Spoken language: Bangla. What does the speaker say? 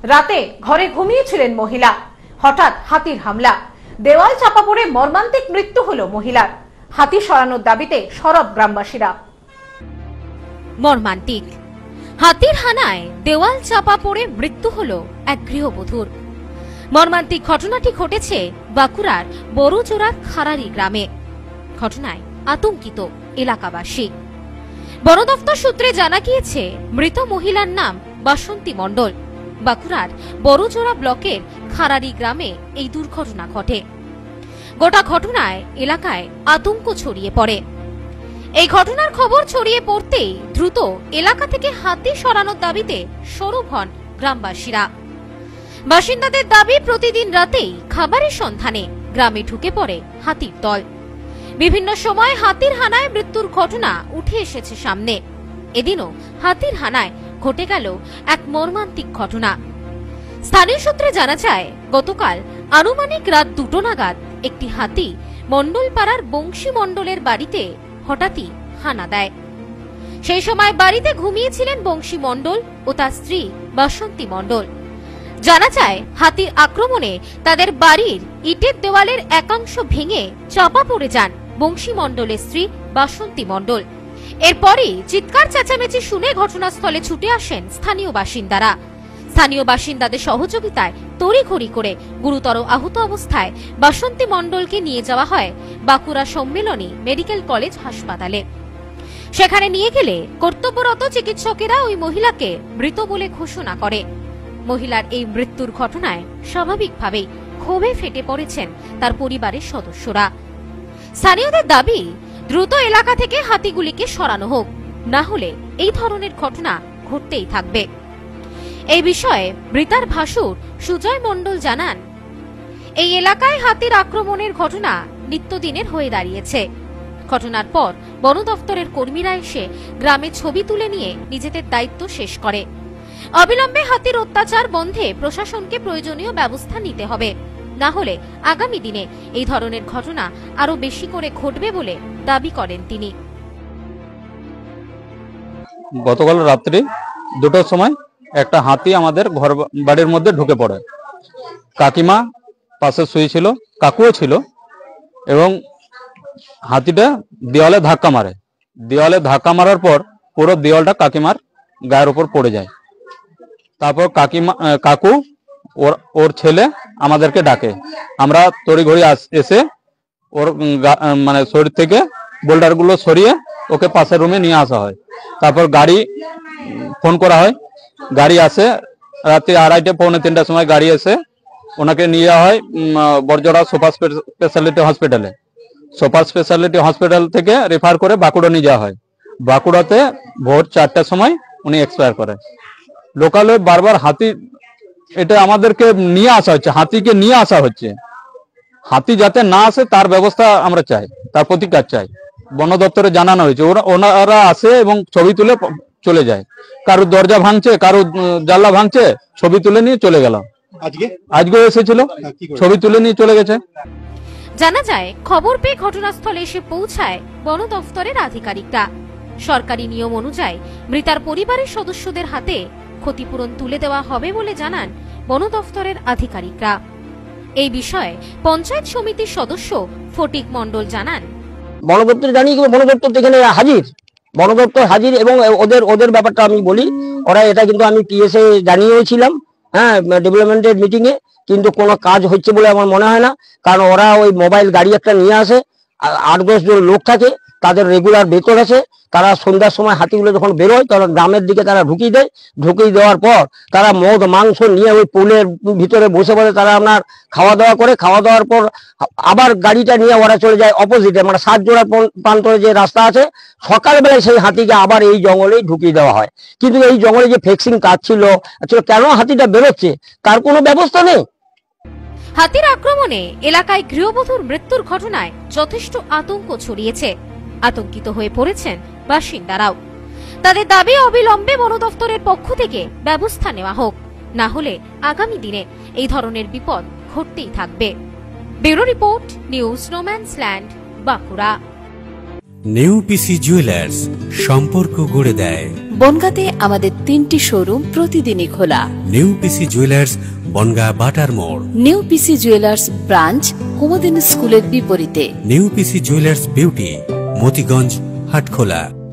রাতে ঘরে ঘুমিয়েছিলেন মহিলা, হঠাৎ হাতির হামলা, দেওয়াল চাপা পড়ে মর্মান্তিক মৃত্যু হলো মহিলার। হাতি সরানোর দাবিতে সরব গ্রামবাসীরা। মর্মান্তিক হাতির হানায় দেওয়াল চাপা পড়ে মৃত্যু হলো এক গৃহবধূর। মর্মান্তিক ঘটনাটি ঘটেছে বাঁকুড়ার বড়জোড়ার খারারি গ্রামে। ঘটনায় আতঙ্কিত এলাকাবাসী। বন দফতর সূত্রে জানা গিয়েছে, মৃত মহিলার নাম বাসন্তী মণ্ডল। বাঁকুড়ার বড়জোড়া ব্লকের খারারি গ্রামে এই দুর্ঘটনা ঘটে। গোটা ঘটনায় এলাকায় আতঙ্ক ছড়িয়ে পড়ে। এই ঘটনার খবর ছড়িয়ে পড়তেই দ্রুত এলাকা থেকে হাতি সরানোর দাবিতে সরব হন গ্রামবাসীরা। বাসিন্দাদের দাবি, প্রতিদিন রাতেই খাবারের সন্ধানে গ্রামে ঢুকে পড়ে হাতির দল। বিভিন্ন সময় হাতির হানায় মৃত্যুর ঘটনা উঠে এসেছে সামনে। এদিনও হাতির হানায় ঘটে গেল এক মর্মান্তিক ঘটনা। স্থানীয় সূত্রে জানা যায়, গতকাল আনুমানিক রাত 2টো নাগাদ একটি হাতি মণ্ডলপাড়ার বংশী মণ্ডলের বাড়িতে হঠাৎই হানা দেয়। সেই সময় বাড়িতে ঘুমিয়েছিলেন বংশী মণ্ডল ও তার স্ত্রী বাসন্তী মণ্ডল। জানা যায়, হাতির আক্রমণে তাদের বাড়ির ইটের দেওয়ালের একাংশ ভেঙে চাপা পড়ে যান বংশী মণ্ডলের স্ত্রী বাসন্তী মণ্ডল। এরপরই চিৎকার চেঁচামেচি শুনে ঘটনাস্থলে ছুটে আসেন স্থানীয় বাসিন্দারা। স্থানীয় বাসিন্দাদের সহযোগিতায় তড়িঘড়ি করে গুরুতর আহত অবস্থায় বাসন্তী মণ্ডলকে নিয়ে যাওয়া হয় বাঁকুড়া সম্মেলনী মেডিকেল কলেজ হাসপাতালে। সেখানে নিয়ে গেলে কর্তব্যরত চিকিৎসকেরা ওই মহিলাকে মৃত বলে ঘোষণা করে। মহিলার এই মৃত্যুর ঘটনায় স্বাভাবিকভাবেই ক্ষোভে ফেটে পড়েছেন তার পরিবারের সদস্যরা। স্থানীয়দের দাবি, দ্রুত এলাকা থেকে হাতিগুলিকে সরানো হোক, না হলে এই ধরনের ঘটনা ঘটতেই থাকবে। এই বিষয়ে মৃতার ভাসুর সুজয় মণ্ডল জানান, এই এলাকায় হাতির আক্রমণের ঘটনা নিত্যদিনের হয়ে দাঁড়িয়েছে। ঘটনার পর বন দফতরের কর্মীরা এসে গ্রামে ছবি তুলে নিয়ে নিজেদের দায়িত্ব শেষ করে। অবিলম্বে হাতির অত্যাচার বন্ধে প্রশাসনকে প্রয়োজনীয় ব্যবস্থা নিতে হবে, না হলে আগামী দিনে এই ধরনের ঘটনা আরো বেশি করে ঘটবে বলে দাবি করেন তিনি। গতকাল রাত্রি 2টোর সময় একটা হাতি আমাদের ঘর বাড়ির মধ্যে ঢুকে পড়ে। কাকিমা পাশে শুয়েছিল, কাকুও ছিল, এবং হাতিটা দেওয়ালে ধাক্কা মারে। দেওয়ালে ধাক্কা মারার পর পুরো দেওয়ালটা কাকিমার গায়ের উপর পড়ে যায়। তারপর কাকু ওর ছেলে আমাদেরকে ডাকে। আমরা তড়িঘড়ি এসে ওর মানে শরীর থেকে বোল্ডার গুলো সরিয়ে ওকে পাশের রুমে নিয়ে আসা হয়। তারপর গাড়ি ফোন করা হয়, গাড়ি আসে। রাত্রি 2:30 পৌনে 3টার সময় গাড়ি এসে ওনাকে নিয়ে যাওয়া হয় বড়জোড়া সুপার স্পেশালিটি হসপিটালে। সুপার স্পেশালিটি হসপিটাল থেকে রেফার করে বাঁকুড়া নিয়ে যাওয়া হয়। বাঁকুড়াতে ভোর 4টার সময় উনি এক্সপায়ার করে। লোকালে বারবার হাতি, এটা আমাদেরকে নিয়ে আসা হচ্ছে, হাতিকে নিয়ে আসা হচ্ছে। হাতি যাতে না আসে তার ব্যবস্থা আমরা চাই, তার প্রতিকার চাই। বন দপ্তরে জানানো হয়েছে, ওনারা আসে এবং ছবি তুলে চলে যায়। কারো দরজা ভাঙছে, কারো জানলা ভাঙছে, ছবি তুলে নিয়ে চলে গেল। আজকে এসেছিল, ছবি তুলে নিয়ে চলে গেছে। জানা যায়, খবর পেয়ে ঘটনাস্থলে এসে পৌঁছায় বন দফতরের আধিকারিকরা। সরকারি নিয়ম অনুযায়ী মৃতার পরিবারের সদস্যদের হাতে ক্ষতিপূরণ তুলে দেওয়া হবে বলে জানান বন দফতরের আধিকারিকরা। এই বিষয়ে পঞ্চায়েত সমিতির সদস্য ফটিক মণ্ডল জানান, বন দপ্তর জানিয়ে বন দপ্তর এখানে হাজির, বন দপ্তর হাজির, এবং ওদের ব্যাপারটা আমি বলি, ওরা এটা কিন্তু আমি পিএসএ জানিয়েছিলাম, হ্যাঁ, ডেভেলপমেন্টের মিটিং এ, কিন্তু কোনো কাজ হচ্ছে বলে আমার মনে হয় না। কারণ ওরা ওই মোবাইল গাড়ি একটা নিয়ে আসে, 8-10 জন লোক থাকে, তাদের রেগুলার বেতন আছে। তারা সন্ধ্যার সময় হাতিগুলো যখন বেরোয় তখন গ্রামের দিকে তারা ঢুকিয়ে দেয়। ঢুকিয়ে দেওয়ার পর তারা মদ মাংস নিয়ে ওই পুলের ভিতরে বসে বসে তারা আপনার খাওয়া দাওয়া করে। খাওয়া দাওয়ার পর আবার গাড়িটা নিয়ে ওরা চলে যায় অপোজিটে, মানে 7 জোড়া প্রান্তরে যে রাস্তা আছে। সকালবেলায় সেই হাতিকে আবার এই জঙ্গলেই ঢুকিয়ে দেওয়া হয়। কিন্তু এই জঙ্গলে যে ফেক্সিং কাজ ছিল, কেন হাতিটা বেরোচ্ছে তার কোনো ব্যবস্থা নেই। হাতির আক্রমণে এলাকায় গৃহবধূর মৃত্যুর ঘটনায় যথেষ্ট আতঙ্ক ছড়িয়েছে। আতঙ্কিত হয়ে পড়েছেন বাসিন্দারাও। তাদের দাবি, অবিলম্বে বন দফতরের পক্ষ থেকে ব্যবস্থা নেওয়া হোক, না হলে আগামী দিনে এই ধরনের বিপদ ঘটতেই থাকবে। Bureau report, news no man's land, Bankura. New PC jewellers, সম্পর্ক গড়ে দেয়। বনগাঁতে আমাদের 3টি শোরুম প্রতিদিনই খোলা। নিউ পিসি জুয়েলার্স, বনগাঁ বাটার মোড়। New PC jewellers branch Kumudini স্কুলের বিপরীতে। New PC jewellers beauty, Motiganj, Hatkhola.